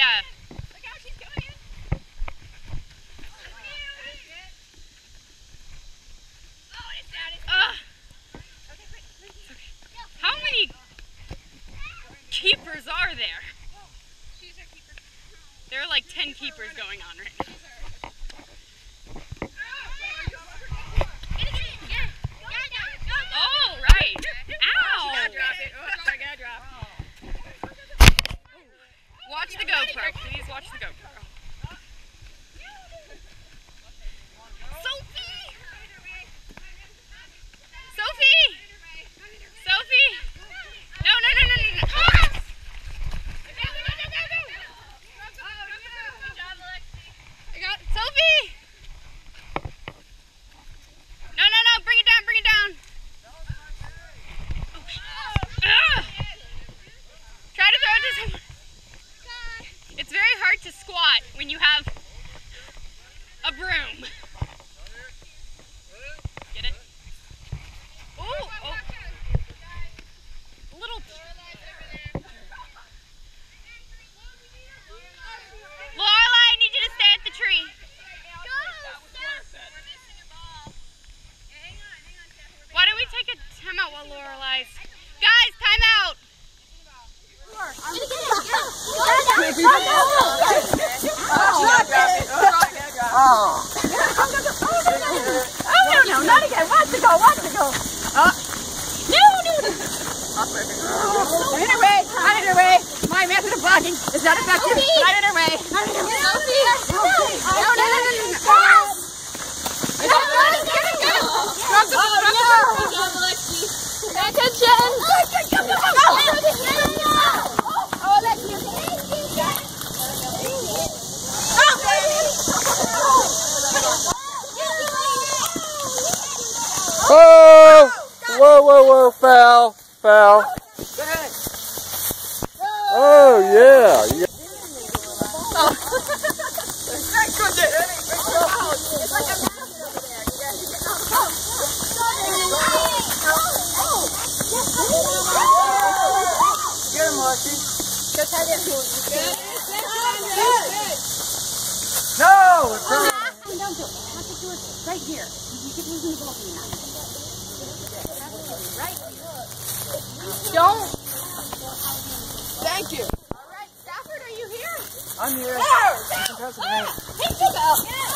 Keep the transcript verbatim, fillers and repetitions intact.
Yeah. Look how she's coming in. Oh, it's down. It's down. Uh, okay, quick. Okay. How many keepers are there? She's our keeper. There are like ten keepers going on right now. Oh, right. Ow. I gotta drop it. Oh, I gotta drop it. Watch the GoPro. Please watch the GoPro. Sophie! Sophie! Sophie! No, no, no, no, no, no. Ah! I got Sophie! No, no, no, bring it down, bring it down. Oh. Try to throw it to someone. It's very hard to squat when you have a broom. Get it? Ooh, oh. A little. Lorelai, I need you to stay at the tree. Why don't we take a time out while Lorelai's? Guys, time out! Oh. Oh, no, no, not again. Watch it go, watch it go. Oh. No, no, no. I'm in her way, I'm in her way. My method of blocking is not effective. I'm in her way. I'm in her way. No, no, no, no, no, no. Get it, get it, get it. Drop the ball, drop the ball. Pay attention. Go, go, go, go. Oh, let's hear it. Oh! Whoa, whoa, whoa, foul, foul. Oh, yeah. You Get him, Marcy. Just have it. No! It's not. Don't do it. I have to do it right here. You keep using the ball from me. Right? Don't. Thank you. All right, Stafford, are you here? I'm here. There! There! Hey, pick up!